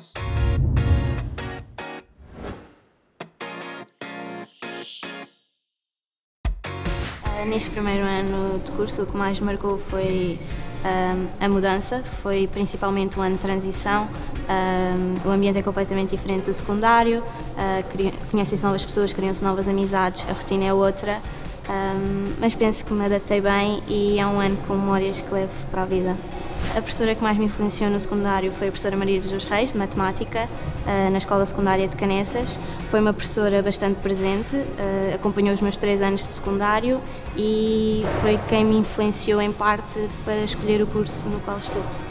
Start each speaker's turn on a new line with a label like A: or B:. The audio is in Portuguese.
A: Neste primeiro ano de curso, o que mais me marcou foi a mudança, foi principalmente um ano de transição. O ambiente é completamente diferente do secundário, conhecem-se novas pessoas, criam-se novas amizades, a rotina é outra, mas penso que me adaptei bem e é um ano com memórias que levo para a vida. A professora que mais me influenciou no secundário foi a professora Maria dos Reis, de Matemática, na Escola Secundária de Canessas. Foi uma professora bastante presente, acompanhou os meus 3 anos de secundário e foi quem me influenciou em parte para escolher o curso no qual estou.